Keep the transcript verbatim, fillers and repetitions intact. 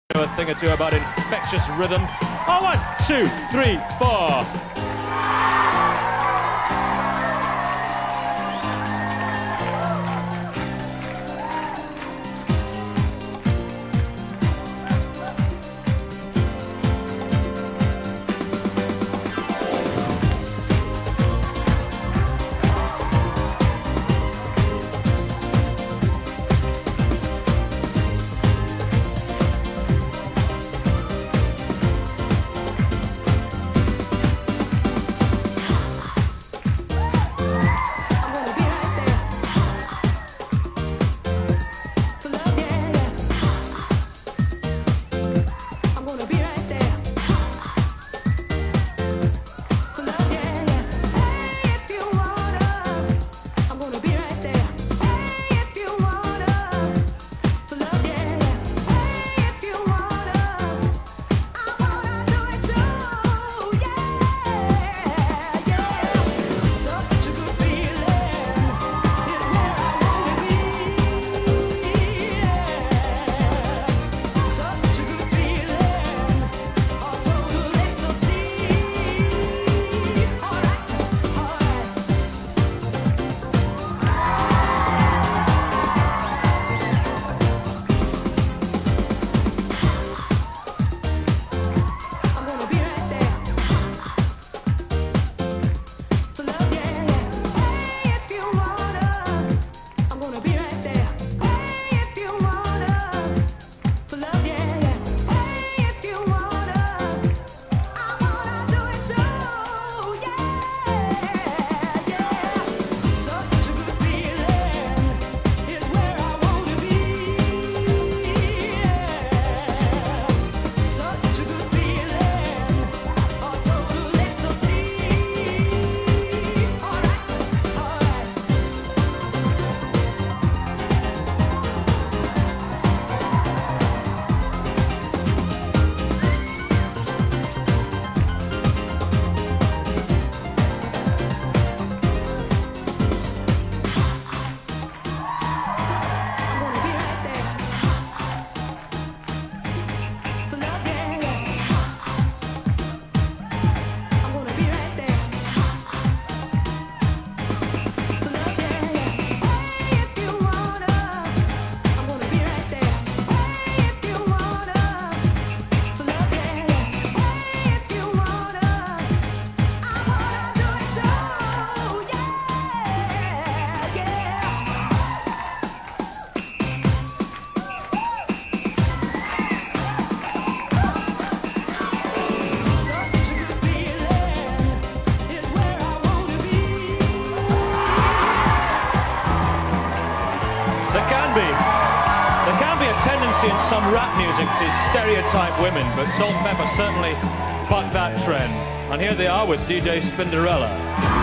know a thing or two about infectious rhythm. Oh, one, two, three, four. There can be a tendency in some rap music to stereotype women, but Salt and Pepper certainly bucked that trend. And here they are with D J Spinderella.